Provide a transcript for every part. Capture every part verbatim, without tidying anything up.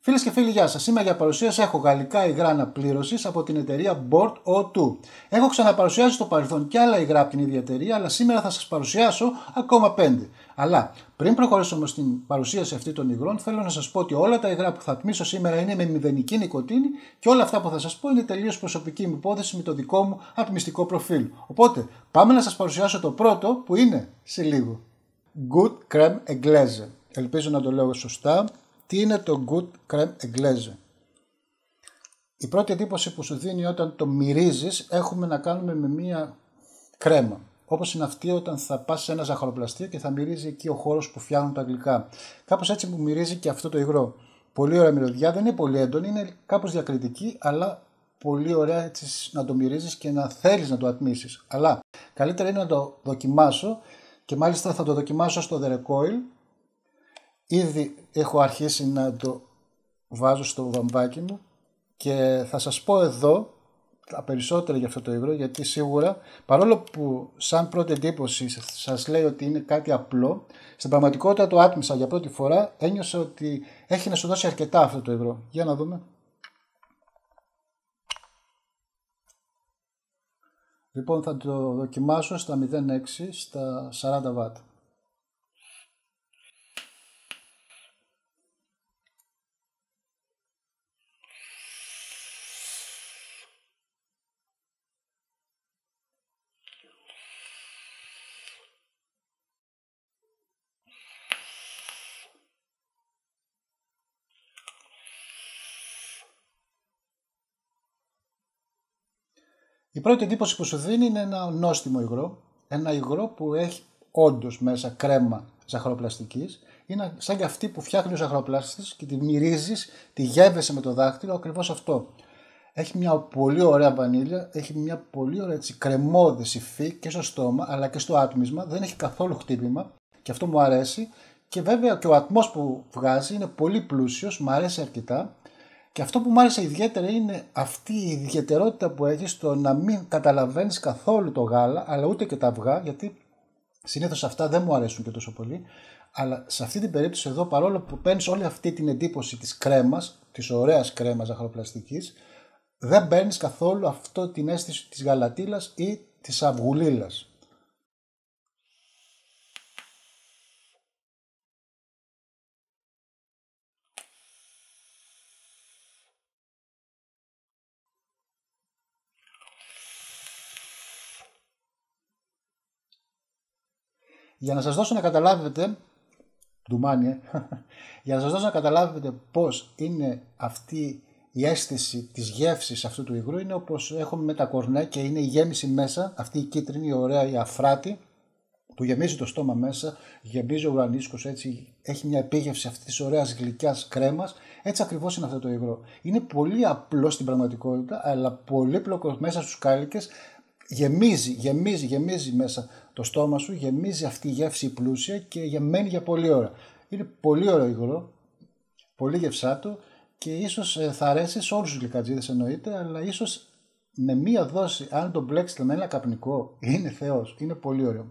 Φίλες και φίλοι, γεια σας. Σήμερα για παρουσίαση έχω γαλλικά υγρά αναπλήρωσης από την εταιρεία Board ο δύο. Έχω ξαναπαρουσιάσει στο παρελθόν και άλλα υγρά από την ίδια εταιρεία, αλλά σήμερα θα σας παρουσιάσω ακόμα πέντε. Αλλά πριν προχωρήσω όμως στην παρουσίαση αυτή των υγρών, θέλω να σας πω ότι όλα τα υγρά που θα τμήσω σήμερα είναι με μηδενική νικοτίνη και όλα αυτά που θα σας πω είναι τελείως προσωπική μου υπόθεση με το δικό μου ατμιστικό προφίλ. Οπότε πάμε να σας παρουσιάσω το πρώτο που είναι σε λίγο. Good Crème Anglaise. Ελπίζω να το λέω σωστά. Τι είναι το Good Crème Anglaise? Η πρώτη εντύπωση που σου δίνει όταν το μυρίζεις, έχουμε να κάνουμε με μία κρέμα. Όπως είναι αυτή όταν θα πας σε ένα ζαχαροπλαστείο και θα μυρίζει εκεί ο χώρος που φτιάχνουν τα γλυκά. Κάπως έτσι που μυρίζει και αυτό το υγρό. Πολύ ωραία μυρωδιά, δεν είναι πολύ έντονη, είναι κάπως διακριτική, αλλά πολύ ωραία έτσι να το μυρίζεις και να θέλεις να το ατμίσεις. Αλλά καλύτερα είναι να το δοκιμάσω και μάλιστα θα το δοκιμάσω στο The Recoil. Ήδη έχω αρχίσει να το βάζω στο βαμβάκι μου και θα σας πω εδώ τα περισσότερα για αυτό το υγρό, γιατί σίγουρα παρόλο που σαν πρώτη εντύπωση σας λέει ότι είναι κάτι απλό, στην πραγματικότητα το άτμισα για πρώτη φορά, ένιωσα ότι έχει να σου δώσει αρκετά αυτό το υγρό. Για να δούμε. Λοιπόν, θα το δοκιμάσω στα μηδέν κόμμα έξι, στα σαράντα βατ. Η πρώτη εντύπωση που σου δίνει είναι ένα νόστιμο υγρό, ένα υγρό που έχει όντως μέσα κρέμα ζαχαροπλαστικής. Είναι σαν και αυτή που φτιάχνει ο ζαχαροπλάστης και τη μυρίζεις, τη γεύεσαι με το δάχτυλο, ακριβώς αυτό. Έχει μια πολύ ωραία βανίλια, έχει μια πολύ ωραία έτσι, κρεμώδης υφή και στο στόμα αλλά και στο άτμισμα, δεν έχει καθόλου χτύπημα και αυτό μου αρέσει. Και βέβαια και ο ατμός που βγάζει είναι πολύ πλούσιος, μου αρέσει αρκετά. Και αυτό που μου άρεσε ιδιαίτερα είναι αυτή η ιδιαιτερότητα που έχει στο να μην καταλαβαίνεις καθόλου το γάλα, αλλά ούτε και τα αυγά, γιατί συνήθως αυτά δεν μου αρέσουν και τόσο πολύ. Αλλά σε αυτή την περίπτωση εδώ, παρόλο που παίρνεις όλη αυτή την εντύπωση της κρέμας, της ωραίας κρέμας ζαχαροπλαστικής, δεν παίρνεις καθόλου αυτό την αίσθηση της γαλατίλας ή της αυγουλίλας. Για να σας δώσω να καταλάβετε, ντουμάνιε, για να σας δώσω να καταλάβετε πώς είναι αυτή η αίσθηση της γεύσης αυτού του υγρού, είναι όπως έχουμε με τα κορνέ και είναι η γέμιση μέσα, αυτή η κίτρινη, η ωραία, η αφράτη, του γεμίζει το στόμα μέσα, γεμίζει ο ουρανίσκος, έτσι έχει μια επίγευση αυτής της ωραίας γλυκιάς κρέμας, έτσι ακριβώς είναι αυτό το υγρό. Είναι πολύ απλό στην πραγματικότητα, αλλά πολύπλοκο μέσα στους κάλικες. Γεμίζει, γεμίζει, γεμίζει μέσα το στόμα σου, γεμίζει αυτή η γεύση πλούσια και γεμμένη για πολλή ώρα. Είναι πολύ ωραίο υγρό, πολύ γευσάτο και ίσως θα αρέσει σε όλους τους γλυκατζίδες εννοείται, αλλά ίσως με μία δόση, αν το μπλέξετε με ένα καπνικό, είναι θεός, είναι πολύ ωραίο.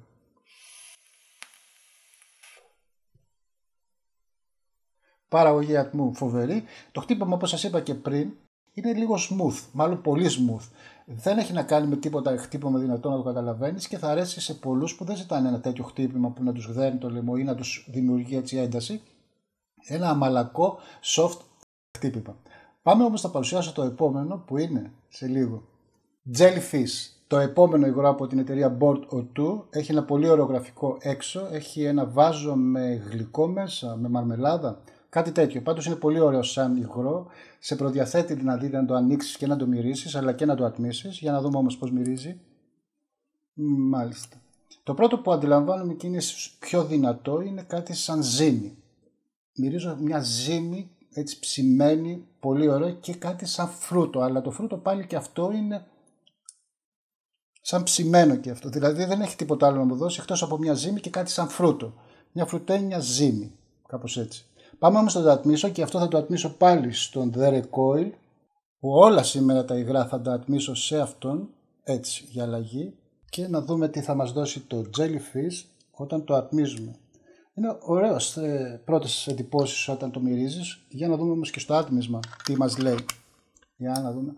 Παραγωγή ατμού φοβερή. Το χτύπημα, όπως σας είπα και πριν, είναι λίγο smooth, μάλλον πολύ smooth. Δεν έχει να κάνει με τίποτα χτύπημα δυνατό να το καταλαβαίνεις και θα αρέσει σε πολλούς που δεν ζητάνε ένα τέτοιο χτύπημα που να τους γδέρνει το λαιμό ή να τους δημιουργεί έτσι ένταση. Ένα αμαλακό soft χτύπημα. Πάμε όμως να παρουσιάσω το επόμενο που είναι σε λίγο. Jellyfish. Το επόμενο υγρό από την εταιρεία Board ο δύο έχει ένα πολύ ωραίο γραφικό έξω. Έχει ένα βάζο με γλυκό μέσα, με μαρμελάδα. Κάτι τέτοιο. Πάντως είναι πολύ ωραίο σαν υγρό. Σε προδιαθέτει δηλαδή να το ανοίξεις και να το μυρίσεις, αλλά και να το ατμίσεις. Για να δούμε όμως πώς μυρίζει. Μάλιστα. Το πρώτο που αντιλαμβάνομαι και είναι πιο δυνατό είναι κάτι σαν ζύμη. Μυρίζω μια ζύμη έτσι ψημένη, πολύ ωραίο και κάτι σαν φρούτο. Αλλά το φρούτο πάλι και αυτό είναι σαν ψημένο και αυτό. Δηλαδή δεν έχει τίποτα άλλο να μου δώσει εκτός από μια ζύμη και κάτι σαν φρούτο. Μια φρουτένια ζύμη. Κάπως έτσι. Πάμε όμως να το ατμίσω και αυτό θα το ατμίσω πάλι στον The Recoil, που όλα σήμερα τα υγρά θα τα ατμίσω σε αυτόν, έτσι για αλλαγή, και να δούμε τι θα μας δώσει το Jellyfish όταν το ατμίζουμε. Είναι ωραίος ε, πρώτες εντυπώσεις όταν το μυρίζεις. Για να δούμε όμως και στο άτμισμα τι μας λέει. Για να δούμε.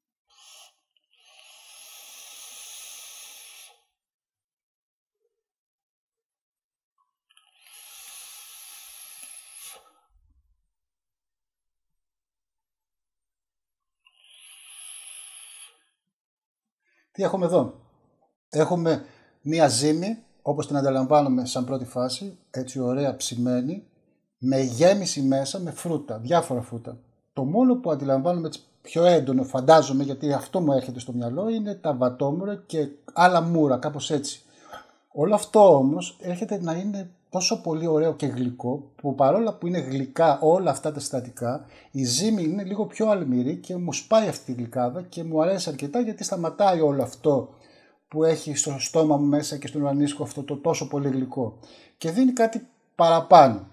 Τι έχουμε εδώ. Έχουμε μία ζύμη, όπως την αντιλαμβάνομαι σαν πρώτη φάση, έτσι ωραία ψημένη, με γέμιση μέσα με φρούτα, διάφορα φρούτα. Το μόνο που αντιλαμβάνομαι έτσι πιο έντονο, φαντάζομαι, γιατί αυτό μου έρχεται στο μυαλό, είναι τα βατόμουρα και άλλα μούρα, κάπως έτσι. Όλο αυτό όμως έρχεται να είναι τόσο πολύ ωραίο και γλυκό, που παρόλα που είναι γλυκά όλα αυτά τα συστατικά, η ζύμη είναι λίγο πιο αλμυρή και μου σπάει αυτή τη γλυκάδα και μου αρέσει αρκετά, γιατί σταματάει όλο αυτό που έχει στο στόμα μου μέσα και στον ουρανίσκο αυτό το τόσο πολύ γλυκό και δίνει κάτι παραπάνω.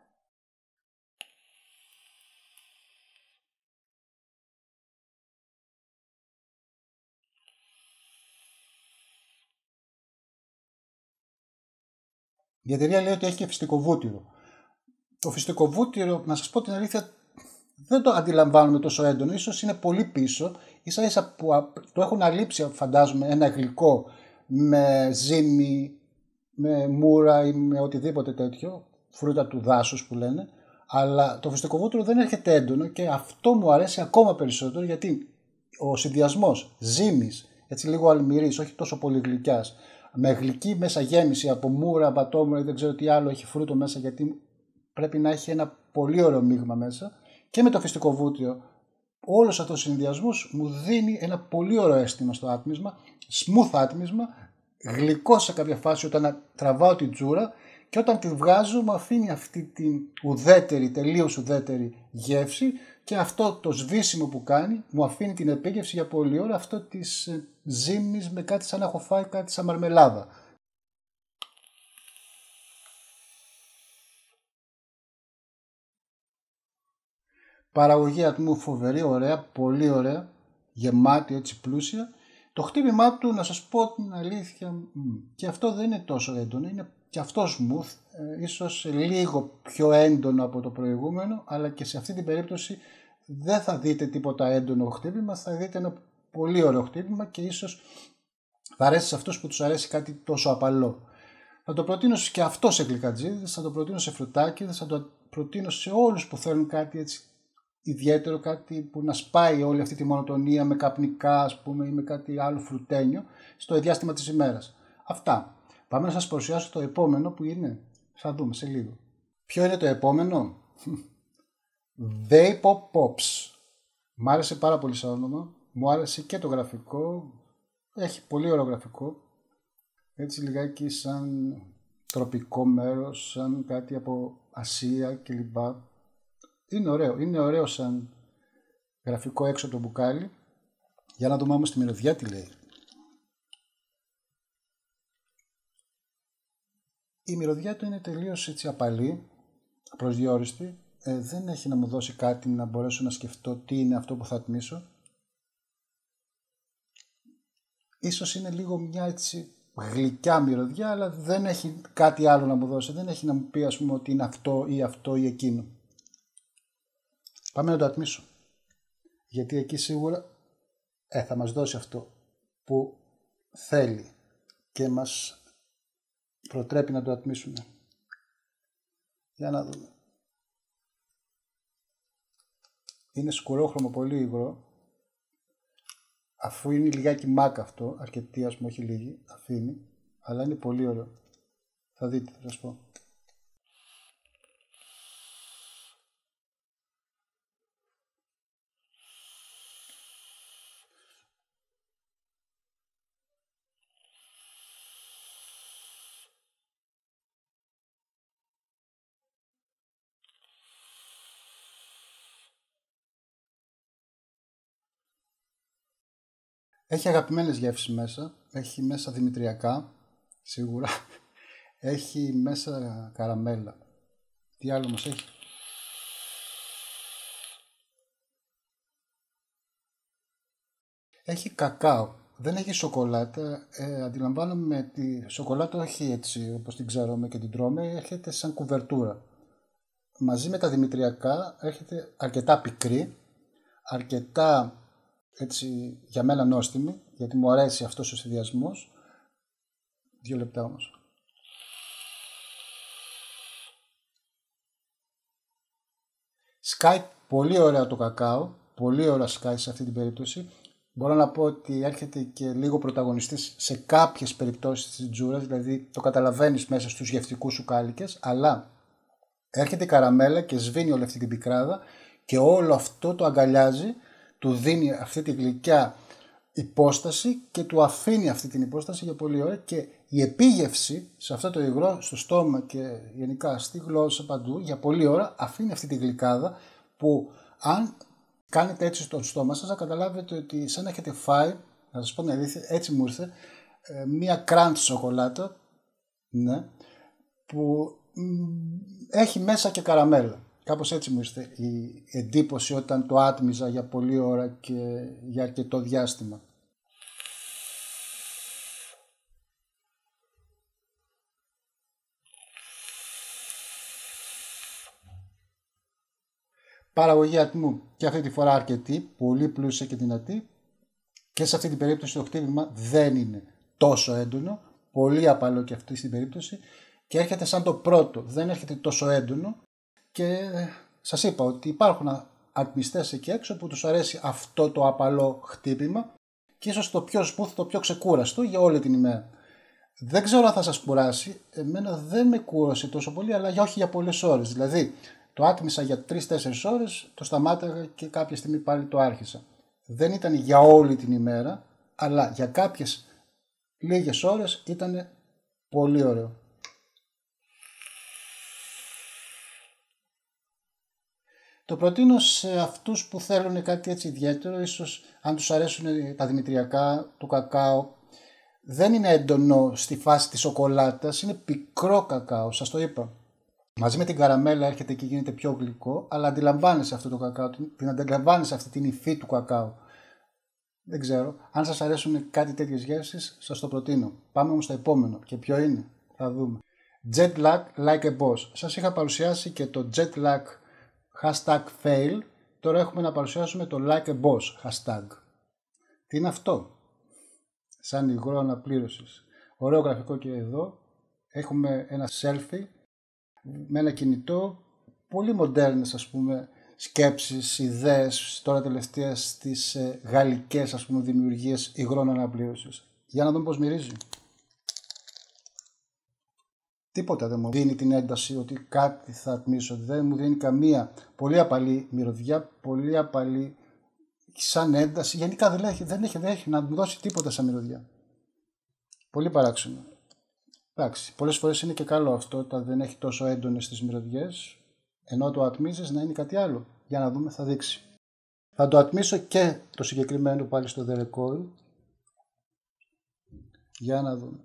Η εταιρεία λέει ότι έχει και φυστικό βούτυρο. Το φυστικό βούτυρο, να σας πω την αλήθεια, δεν το αντιλαμβάνομαι τόσο έντονο, ίσως είναι πολύ πίσω, ίσα ίσα που το έχουν αλείψει, φαντάζομαι, ένα γλυκό με ζύμη, με μούρα ή με οτιδήποτε τέτοιο, φρούτα του δάσους που λένε, αλλά το φυστικό βούτυρο δεν έρχεται έντονο και αυτό μου αρέσει ακόμα περισσότερο, γιατί ο συνδυασμός ζύμης, έτσι λίγο αλμυρής, όχι τόσο πολύ γλυκιάς, με γλυκή μέσα γέμιση από μούρα, μπατόμουρα ή δεν ξέρω τι άλλο έχει φρούτο μέσα, γιατί πρέπει να έχει ένα πολύ ωραίο μείγμα μέσα, και με το φυστικό βούτυρο, όλος αυτός ο συνδυασμός μου δίνει ένα πολύ ωραίο αίσθημα στο άτμισμα, smooth άτμισμα, γλυκό σε κάποια φάση όταν τραβάω την τζούρα, και όταν τη βγάζω μου αφήνει αυτή την ουδέτερη, τελείως ουδέτερη γεύση, και αυτό το σβήσιμο που κάνει μου αφήνει την επίγευση για πολλή ώρα, αυτό της ζύμης με κάτι σαν να έχω φάει κάτι σαν μαρμελάδα. Παραγωγή ατμού φοβερή, ωραία, πολύ ωραία, γεμάτη έτσι πλούσια. Το χτύπημά του, να σας πω την αλήθεια, και αυτό δεν είναι τόσο έντονο, είναι και αυτό smooth, ε, ίσως λίγο πιο έντονο από το προηγούμενο, αλλά και σε αυτή την περίπτωση δεν θα δείτε τίποτα έντονο χτύπημα, θα δείτε ένα πολύ ωραίο χτύπημα και ίσως θα αρέσει σε αυτούς που τους αρέσει κάτι τόσο απαλό. Θα το προτείνω και αυτό σε γλυκατζίδες, θα το προτείνω σε φρουτάκιδες, θα το προτείνω σε όλους που θέλουν κάτι έτσι ιδιαίτερο, κάτι που να σπάει όλη αυτή τη μονοτονία με καπνικά, ας πούμε, ή με κάτι άλλο φρουτένιο στο διάστημα της ημέρας. Αυτά. Πάμε να σας παρουσιάσω το επόμενο που είναι. Θα δούμε σε λίγο. Ποιο είναι το επόμενο? Vapo Pops. Μ' άρεσε πάρα πολύ σαν όνομα. Μου άρεσε και το γραφικό. Έχει πολύ ωραίο γραφικό. Έτσι λιγάκι σαν τροπικό μέρος, σαν κάτι από Ασία κλπ. Είναι ωραίο, είναι ωραίο σαν γραφικό έξω από το μπουκάλι. Για να δούμε όμως τη μυρωδιά τι λέει. Η μυρωδιά του είναι τελείως έτσι απαλή, προσδιορίστη. Ε, δεν έχει να μου δώσει κάτι να μπορέσω να σκεφτώ τι είναι αυτό που θα ατμίσω. Ίσως είναι λίγο μια έτσι γλυκιά μυρωδιά, αλλά δεν έχει κάτι άλλο να μου δώσει. Δεν έχει να μου πει, ας πούμε, ότι είναι αυτό ή αυτό ή εκείνο. Πάμε να το ατμίσω. Γιατί εκεί σίγουρα ε, θα μας δώσει αυτό που θέλει και μας προτρέπει να το ατμίσουμε. Για να δούμε. Είναι σκουρόχρωμο, πολύ υγρό. Αφού είναι λιγάκι μάκα αυτό, αρκετή ας πούμε, όχι λίγη, αφήνει, αλλά είναι πολύ ωραίο. Θα δείτε, θα σας πω. Έχει αγαπημένες γεύσεις μέσα, έχει μέσα δημητριακά, σίγουρα, έχει μέσα καραμέλα. Τι άλλο μας έχει? Έχει κακάο, δεν έχει σοκολάτα. Ε, αντιλαμβάνομαι τη σοκολάτα όχι έτσι όπως την ξέρουμε και την τρώμε, έρχεται σαν κουβερτούρα. Μαζί με τα δημητριακά έρχεται αρκετά πικρή, αρκετά έτσι για μένα νόστιμη, γιατί μου αρέσει αυτός ο συνδυασμός. Δύο λεπτά όμως. Σκάει πολύ ωραία το κακάο, πολύ ωραία σκάει σε αυτή την περίπτωση. Μπορώ να πω ότι έρχεται και λίγο πρωταγωνιστής σε κάποιες περιπτώσεις της τζούρας, δηλαδή το καταλαβαίνεις μέσα στους γευτικούς σου κάλικες, αλλά έρχεται η καραμέλα και σβήνει όλη αυτή την πικράδα και όλο αυτό το αγκαλιάζει, του δίνει αυτή τη γλυκιά υπόσταση και του αφήνει αυτή την υπόσταση για πολύ ώρα, και η επίγευση σε αυτό το υγρό στο στόμα και γενικά στη γλώσσα παντού για πολλή ώρα αφήνει αυτή τη γλυκάδα που αν κάνετε έτσι στο στόμα σας θα καταλάβετε ότι σαν να έχετε φάει, να σας πω την αλήθεια, έτσι μου ήρθε, μία crunch σοκολάτα, ναι, που έχει μέσα και καραμέλα. Κάπως έτσι μου ήρθε η εντύπωση όταν το άτμιζα για πολλή ώρα και για αρκετό διάστημα. Παραγωγή ατμού και αυτή τη φορά αρκετή, πολύ πλούσια και δυνατή, και σε αυτή την περίπτωση το χτύπημα δεν είναι τόσο έντονο, πολύ απαλό και αυτή στην περίπτωση, και έρχεται σαν το πρώτο, δεν έρχεται τόσο έντονο, και σας είπα ότι υπάρχουν ατμιστές εκεί έξω που τους αρέσει αυτό το απαλό χτύπημα και ίσως το πιο smooth, το πιο ξεκούραστο για όλη την ημέρα. Δεν ξέρω αν θα σας κουράσει, εμένα δεν με κούρασε τόσο πολύ, αλλά για όχι για πολλές ώρες. Δηλαδή το άτμισα για τρεις τέσσερις ώρες, το σταμάταγα και κάποια στιγμή πάλι το άρχισα. Δεν ήταν για όλη την ημέρα, αλλά για κάποιες λίγες ώρες ήταν πολύ ωραίο. Το προτείνω σε αυτούς που θέλουν κάτι έτσι ιδιαίτερο, ίσως αν τους αρέσουν τα δημητριακά, το κακάο. Δεν είναι έντονο στη φάση της σοκολάτας, είναι πικρό κακάο, σας το είπα. Μαζί με την καραμέλα έρχεται και γίνεται πιο γλυκό, αλλά αντιλαμβάνεσαι αυτό το κακάο, την αντιλαμβάνεσαι αυτή την υφή του κακάου. Δεν ξέρω, αν σας αρέσουν κάτι τέτοιες γεύσεις, σας το προτείνω. Πάμε όμως στο επόμενο. Και ποιο είναι, θα δούμε. Jet lag like a boss. Σας είχα παρουσιάσει και το jet lag hashtag fail. Τώρα έχουμε να παρουσιάσουμε το like a boss hashtag. Τι είναι αυτό? Σαν υγρό αναπλήρωσης. Ωραίο γραφικό και εδώ. Έχουμε ένα selfie με ένα κινητό. Πολύ μοντέρνες, ας πούμε, σκέψεις, ιδέες τώρα τελευταία στις ε, γαλλικές, ας πούμε, δημιουργίες υγρών αναπλήρωσης. Για να δούμε πώς μυρίζει. Τίποτα δεν μου δίνει την ένταση ότι κάτι θα ατμίσω. Δεν μου δίνει καμία. Πολύ απαλή μυρωδιά, πολύ απαλή σαν ένταση. Γενικά δεν έχει, δεν έχει, δεν έχει να μου δώσει τίποτα σαν μυρωδιά. Πολύ παράξενο. Εντάξει, πολλές φορές είναι και καλό αυτό όταν δεν έχει τόσο έντονες τις μυρωδιές, ενώ το ατμίζεις να είναι κάτι άλλο. Για να δούμε, θα δείξει. Θα το ατμίσω και το συγκεκριμένο πάλι στο The Recoil. Για να δούμε.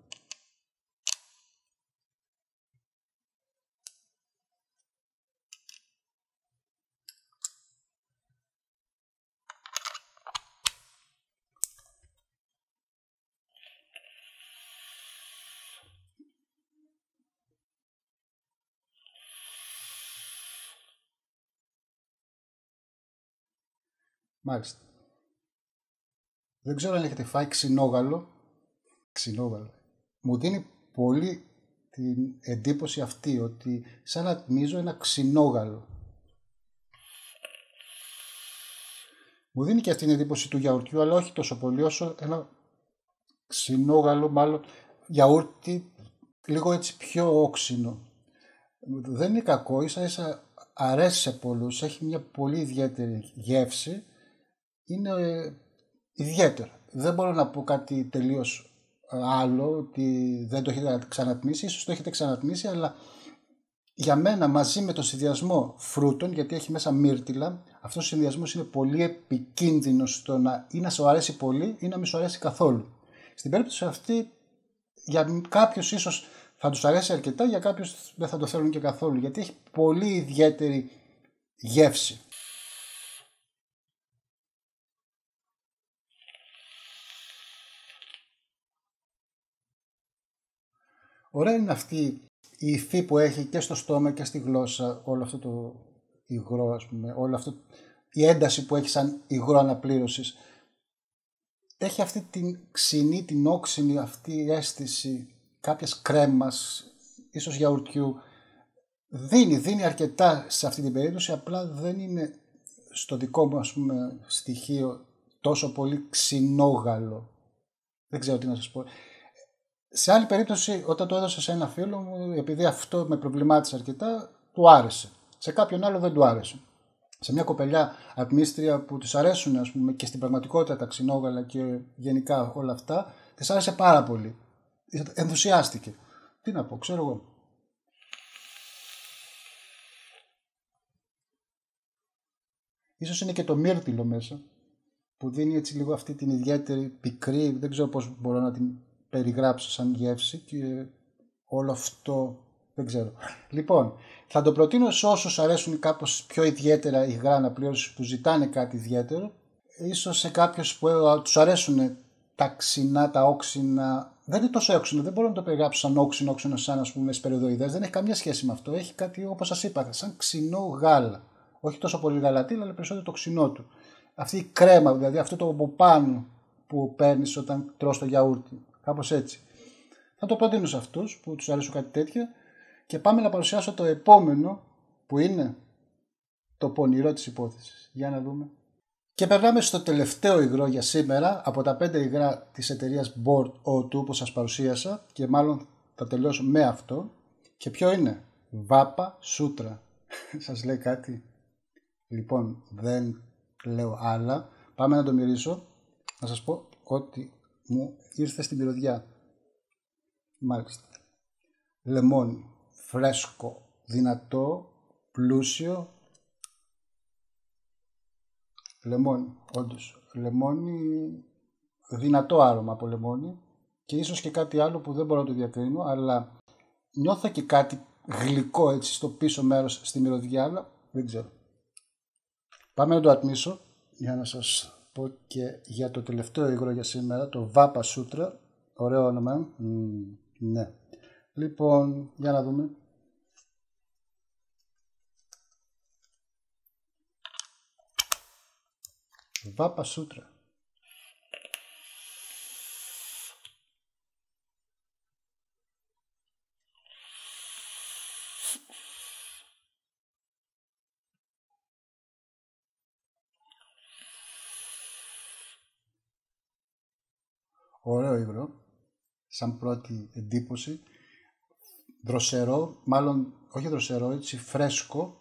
Μάλιστα. Δεν ξέρω αν έχετε φάει ξινόγαλο. Ξινόγαλο. Μου δίνει πολύ την εντύπωση αυτή ότι σαν να ατμίζω ένα ξινόγαλο. Μου δίνει και αυτή την εντύπωση του γιαουρτιού, αλλά όχι τόσο πολύ όσο ένα ξινόγαλο, μάλλον γιαούρτι λίγο έτσι πιο όξινο. Δεν είναι κακό, ίσα ίσα αρέσει σε πολλούς, έχει μια πολύ ιδιαίτερη γεύση. Είναι ε, ιδιαίτερο. Δεν μπορώ να πω κάτι τελείως άλλο, ότι δεν το έχετε ξανατμίσει, ίσως το έχετε ξανατμίσει, αλλά για μένα μαζί με τον συνδυασμό φρούτων, γιατί έχει μέσα μύρτιλα, αυτός ο συνδυασμός είναι πολύ επικίνδυνος στο να ή να σου αρέσει πολύ ή να μην σου αρέσει καθόλου. Στην περίπτωση αυτή, για κάποιους ίσως θα τους αρέσει αρκετά, για κάποιους δεν θα το θέλουν και καθόλου, γιατί έχει πολύ ιδιαίτερη γεύση. Ωραία είναι αυτή η υφή που έχει και στο στόμα και στη γλώσσα, όλο αυτό το υγρό, ας πούμε, όλο αυτό, η ένταση που έχει σαν υγρό αναπλήρωσης. Έχει αυτή την ξινή, την όξινη αυτή η αίσθηση κάποιας κρέμας, ίσως γιαουρτιού. Δίνει, δίνει αρκετά σε αυτή την περίπτωση, απλά δεν είναι στο δικό μου, ας πούμε, στοιχείο τόσο πολύ ξινόγαλο. Δεν ξέρω τι να σας πω. Σε άλλη περίπτωση, όταν το έδωσα σε ένα φίλο μου, επειδή αυτό με προβλημάτισε αρκετά, του άρεσε. Σε κάποιον άλλο δεν του άρεσε. Σε μια κοπελιά ατμίστρια που τους αρέσουν, ας πούμε, και στην πραγματικότητα τα ξινόγαλα και γενικά όλα αυτά, της άρεσε πάρα πολύ. Ενθουσιάστηκε. Τι να πω, ξέρω εγώ. Ίσως είναι και το μύρτιλο μέσα, που δίνει έτσι λίγο αυτή την ιδιαίτερη πικρή, δεν ξέρω πώς μπορώ να την περιγράψω σαν γεύση, και όλο αυτό δεν ξέρω. Λοιπόν, θα το προτείνω σε όσους αρέσουν κάπως πιο ιδιαίτερα υγρά αναπλήρωση, που ζητάνε κάτι ιδιαίτερο. Ίσως σε κάποιους που τους αρέσουν τα ξινά, τα όξινα. Δεν είναι τόσο όξινο, δεν μπορώ να το περιγράψω σαν όξινο, όξινο σαν, ας πούμε, σπεριδοειδές. Δεν έχει καμία σχέση με αυτό. Έχει κάτι, όπως σας είπα, σαν ξινό γάλα. Όχι τόσο πολύ γαλατήλα, αλλά περισσότερο το ξινό του. Αυτή η κρέμα, δηλαδή αυτό το από πάνω που παίρνεις όταν τρως το γιαούρτι. Κάπως έτσι. Θα το προτείνω σε αυτούς που τους αρέσουν κάτι τέτοιο. Και πάμε να παρουσιάσω το επόμενο, που είναι το πονηρό της υπόθεσης. Για να δούμε. Και περνάμε στο τελευταίο υγρό για σήμερα από τα πέντε υγρά της εταιρείας Board ο δύο που σας παρουσίασα, και μάλλον θα τελειώσω με αυτό. Και ποιο είναι? Βάπα Σούτρα. Σας λέει κάτι? Λοιπόν, δεν λέω άλλα. Πάμε να το μυρίσω. Να σας πω ότι μου ήρθε στη μυρωδιά. Μάλιστα. Λεμόνι. Φρέσκο. Δυνατό. Πλούσιο. Λεμόνι. Όντως. Λεμόνι. Δυνατό άρωμα από λεμόνι. Και ίσως και κάτι άλλο που δεν μπορώ να το διακρίνω. Αλλά νιώθω και κάτι γλυκό έτσι στο πίσω μέρος στη μυρωδιά. Αλλά δεν ξέρω. Πάμε να το ατμίσω για να σας πω και για το τελευταίο υγρό για σήμερα, το Βάπα Σούτρα. Ωραίο όνομα. Mm, ναι. Λοιπόν, για να δούμε. Βάπα Σούτρα. Ωραίο υγρό, σαν πρώτη εντύπωση. Δροσερό, μάλλον όχι δροσερό, έτσι φρέσκο,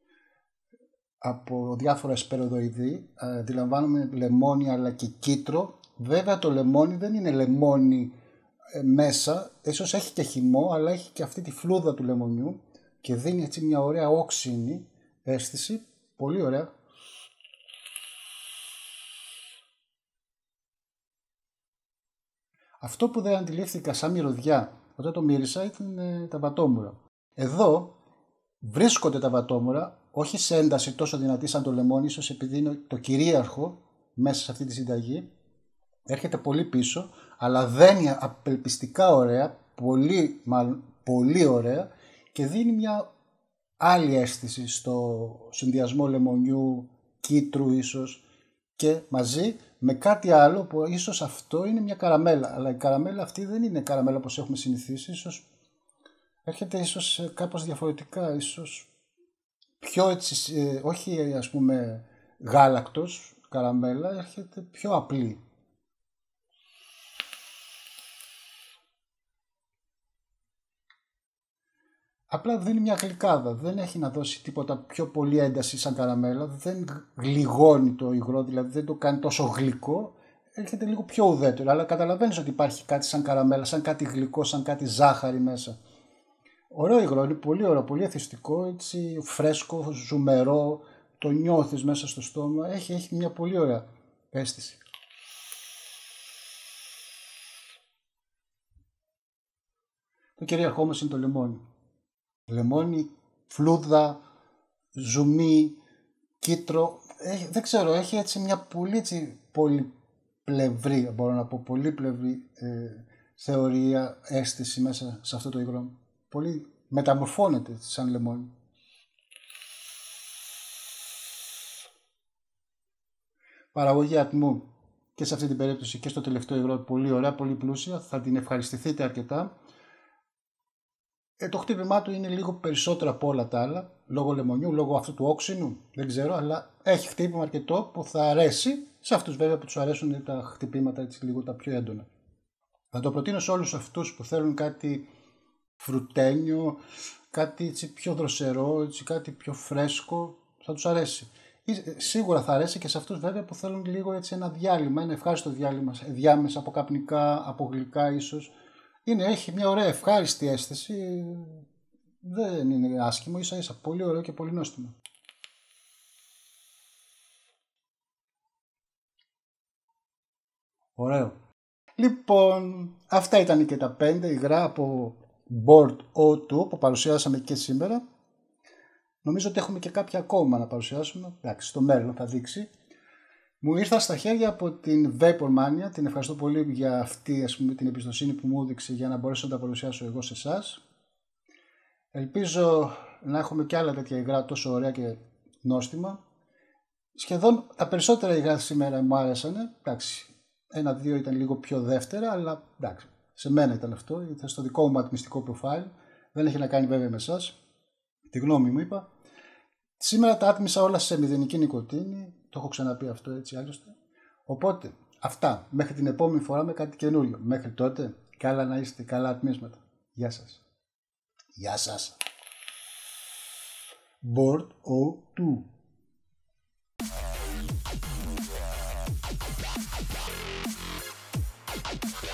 από διάφορα σπεροδοειδή. Αντιλαμβάνομαι λεμόνι αλλά και κίτρο. Βέβαια το λεμόνι δεν είναι λεμόνι ε, μέσα, ίσως έχει και χυμό, αλλά έχει και αυτή τη φλούδα του λεμονιού και δίνει έτσι μια ωραία όξινη αίσθηση. Πολύ ωραία. Αυτό που δεν αντιλήφθηκα σαν μυρωδιά όταν το μύρισα ήταν ε, τα βατόμουρα. Εδώ βρίσκονται τα βατόμουρα, όχι σε ένταση τόσο δυνατή σαν το λεμόνι, ίσως επειδή είναι το κυρίαρχο μέσα σε αυτή τη συνταγή. Έρχεται πολύ πίσω, αλλά δένει απελπιστικά ωραία, πολύ, μάλλον, πολύ ωραία, και δίνει μια άλλη αίσθηση στο συνδυασμό λεμονιού, κίτρου ίσως, και μαζί με κάτι άλλο που ίσως αυτό είναι μια καραμέλα, αλλά η καραμέλα αυτή δεν είναι καραμέλα όπως έχουμε συνηθίσει, ίσως έρχεται ίσως κάπως διαφορετικά, ίσως πιο έτσι, ε, όχι ας πούμε γάλακτος καραμέλα, έρχεται πιο απλή. Απλά δίνει μια γλυκάδα, δεν έχει να δώσει τίποτα πιο πολύ ένταση σαν καραμέλα, δεν γλυγώνει το υγρό, δηλαδή δεν το κάνει τόσο γλυκό, έρχεται λίγο πιο ουδέτερο, αλλά καταλαβαίνεις ότι υπάρχει κάτι σαν καραμέλα, σαν κάτι γλυκό, σαν κάτι ζάχαρη μέσα. Ωραίο υγρό, είναι πολύ ωραίο, πολύ εθιστικό, έτσι φρέσκο, ζουμερό, το νιώθεις μέσα στο στόμα, έχει, έχει μια πολύ ωραία αίσθηση. Το κυρίαρχό όμως είναι το λεμόνι. Λεμόνι, φλούδα, ζουμί, κίτρο, έχει, δεν ξέρω, έχει έτσι μια πολύ έτσι πολυπλευρή, μπορώ να πω, πολύπλευρη ε, θεωρία, αίσθηση μέσα σε αυτό το υγρό. Πολύ μεταμορφώνεται σαν λεμόνι. Παραγωγή ατμού και σε αυτή την περίπτωση και στο τελευταίο υγρό πολύ ωραία, πολύ πλούσια, θα την ευχαριστηθείτε αρκετά. Ε, το χτύπημά του είναι λίγο περισσότερο από όλα τα άλλα, λόγω λεμονιού, λόγω αυτού του όξινου, δεν ξέρω, αλλά έχει χτύπημα αρκετό που θα αρέσει σε αυτούς βέβαια που τους αρέσουν τα χτυπήματα έτσι λίγο τα πιο έντονα. Θα το προτείνω σε όλους αυτούς που θέλουν κάτι φρουτένιο, κάτι έτσι πιο δροσερό, έτσι κάτι πιο φρέσκο, θα τους αρέσει. Σίγουρα θα αρέσει και σε αυτούς βέβαια που θέλουν λίγο έτσι ένα διάλειμμα, ένα ευχάριστο διάλειμμα, διάμεσα από καπνικά, από γλυκά ίσως. Είναι, έχει μια ωραία ευχάριστη αίσθηση, δεν είναι άσχημο, ίσα ίσα, πολύ ωραίο και πολύ νόστιμο. Ωραίο. Λοιπόν, αυτά ήταν και τα πέντε υγρά από Bored ο δύο που παρουσιάσαμε και σήμερα. Νομίζω ότι έχουμε και κάποια ακόμα να παρουσιάσουμε. Εντάξει, στο μέλλον θα δείξει. Μου ήρθα στα χέρια από την Vapor Mania. Την ευχαριστώ πολύ για αυτή, ας πούμε, την εμπιστοσύνη που μου έδειξε για να μπορέσω να τα παρουσιάσω εγώ σε εσάς. Ελπίζω να έχουμε και άλλα τέτοια υγρά τόσο ωραία και νόστιμα. Σχεδόν τα περισσότερα υγρά σήμερα μου άρεσαν. Εντάξει, ένα-δύο ήταν λίγο πιο δεύτερα, αλλά εντάξει, σε μένα ήταν αυτό. Ήταν στο δικό μου ατμιστικό profile. Δεν έχει να κάνει βέβαια με εσάς. Τη γνώμη μου είπα. Σήμερα τα άτμισα όλα σε μηδενική νικοτίνη. Το έχω ξαναπεί αυτό έτσι άλλωστε. Οπότε αυτά. Μέχρι την επόμενη φορά με κάτι καινούριο. Μέχρι τότε καλά να είστε, καλά ατμίσματα. Γεια σας. Γεια σας. Bored ο δύο.